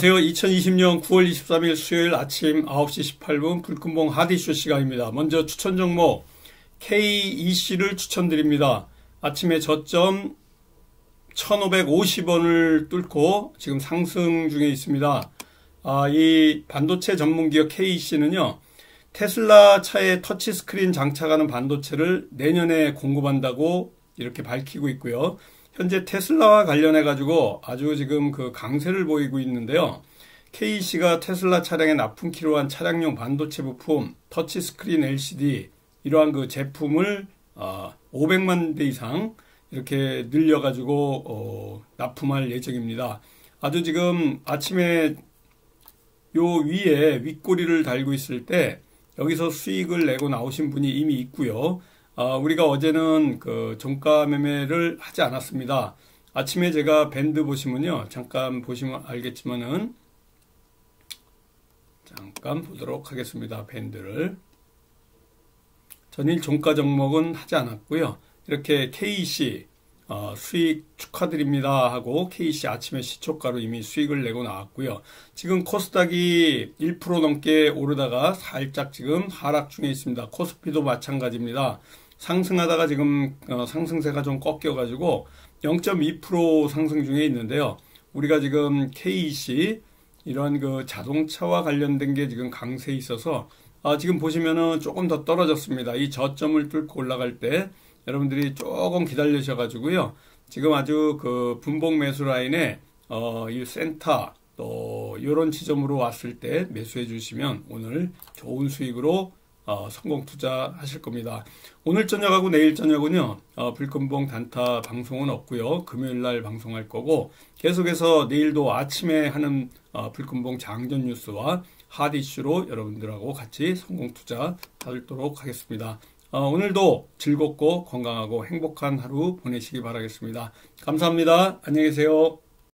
안녕하세요. 2020년 9월 23일 수요일 아침 9시 18분 불금봉 하디쇼 시간입니다. 먼저 추천 종목 KEC를 추천드립니다. 아침에 저점 1550원을 뚫고 지금 상승 중에 있습니다. 이 반도체 전문기업 KEC는요, 테슬라 차에 터치스크린 장착하는 반도체를 내년에 공급한다고 이렇게 밝히고 있고요. 현재 테슬라와 관련해 가지고 아주 지금 그 강세를 보이고 있는데요. KEC가 테슬라 차량에 납품키로 한 차량용 반도체 부품, 터치스크린 LCD 이러한 그 제품을 500만 대 이상 이렇게 늘려 가지고 납품할 예정입니다. 아주 지금 아침에 요 위에 윗꼬리를 달고 있을 때 여기서 수익을 내고 나오신 분이 이미 있고요. 우리가 어제는 그 종가 매매를 하지 않았습니다. 아침에 제가 밴드 보시면요, 잠깐 보시면 알겠지만은 잠깐 보도록 하겠습니다. 밴드를 전일 종가 종목은 하지 않았고요. 이렇게 KEC 수익 축하드립니다 하고 KEC 아침에 시초가로 이미 수익을 내고 나왔고요. 지금 코스닥이 1% 넘게 오르다가 살짝 지금 하락 중에 있습니다. 코스피도 마찬가지입니다. 상승하다가 지금 상승세가 좀 꺾여가지고 0.2% 상승 중에 있는데요. 우리가 지금 KEC 이런 그 자동차와 관련된 게 지금 강세에 있어서 지금 보시면은 조금 더 떨어졌습니다. 이 저점을 뚫고 올라갈 때 여러분들이 조금 기다리셔가지고요. 지금 아주 그 분봉 매수 라인에 이 센터 또 이런 지점으로 왔을 때 매수해 주시면 오늘 좋은 수익으로 성공 투자하실 겁니다. 오늘 저녁하고 내일 저녁은요, 불금봉 단타 방송은 없고요. 금요일 날 방송할 거고, 계속해서 내일도 아침에 하는 불금봉 장전 뉴스와 핫 이슈로 여러분들하고 같이 성공 투자 하도록 하겠습니다. 오늘도 즐겁고 건강하고 행복한 하루 보내시기 바라겠습니다. 감사합니다. 안녕히 계세요.